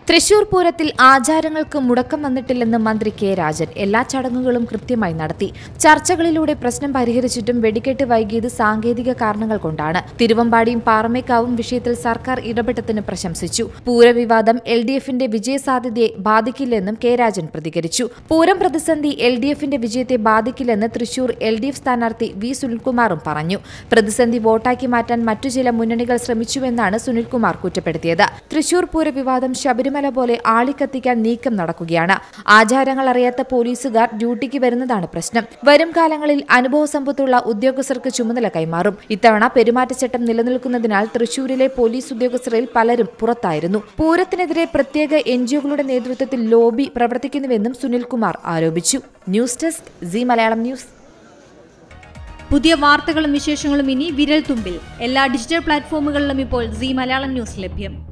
തൃശൂർ പൂരത്തിൽ ആചാരങ്ങൾക്ക് മുടക്കം വന്നിട്ടില്ലെന്ന് മന്ത്രി കെ രാജൻ. എല്ലാ ചടങ്ങുകളും കൃത്യമായി നടത്തി. ചർച്ചകളിലൂടെ പ്രശ്നം പരിഹരിച്ചിട്ടും വെടിക്കെട്ട് വൈകിയത് സാങ്കേതിക കാരണങ്ങൾ കൊണ്ടാണ്. തിരുവമ്പാടിയും പാറമേക്കാവും വിഷയത്തിൽ സർക്കാർ ഇടപെട്ടതിന് പ്രശംസിച്ചു. പൂരവിവാദം LDFന്റെ വിജയസാധ്യതയെ ബാധിക്കില്ലെന്നും കെ രാജൻ പ്രതികരിച്ചു. പൂരം പ്രതിസന്ധി LDFന്റെ വിജയത്തെ ബാധിക്കില്ലെന്ന് തൃശൂർ LDF സ്ഥാനാർത്ഥി വി സുനിൽകുമാറും പറഞ്ഞു. പ്രതിസന്ധി വോട്ടാക്കി മാറ്റാൻ മറ്റു ചില മുന്നണികൾ ശ്രമിച്ചുവെന്നാണ് സുനിൽകുമാർ കുറ്റപ്പെടുത്തിയത്. തൃശൂർ പൂരവിവാദം ശബരിമല പോലെ ആളിക്കത്തിക്കാൻ നീക്കം നടക്കുകയാണ്. ആചാരങ്ങൾ അറിയാത്ത പോലീസുകാർ ഡ്യൂട്ടിക്ക് വരുന്നതാണ് പ്രശ്നം. വരും കാലങ്ങളിൽ അനുഭവസമ്പത്തുള്ള ഉദ്യോഗസ്ഥർക്ക് ചുമതല കൈമാറും. ഇത്തവണ പെരുമാറ്റച്ചട്ടം നിലനിൽക്കുന്നതിനാൽ തൃശൂരിലെ പോലീസ് ഉദ്യോഗസ്ഥരിൽ പലരും പുറത്തായിരുന്നു. പൂരത്തിനെതിരെ പ്രത്യേക NGOകളുടെ നേതൃത്വത്തിൽ ലോബി പ്രവർത്തിക്കുന്നുവെന്നും സുനിൽകുമാർ ആരോപിച്ചു. News desk C Malayalam news. പുതിയ വാർത്തകളും വിശേഷങ്ങളും ഇനി വിരൽ തുമ്പിൽ. എല്ലാ ഡിജിറ്റൽ പ്ലാറ്റ്ഫോമുകളിലും ഇപ്പോൾ സി മലയാളം ന്യൂസ് ലഭ്യം.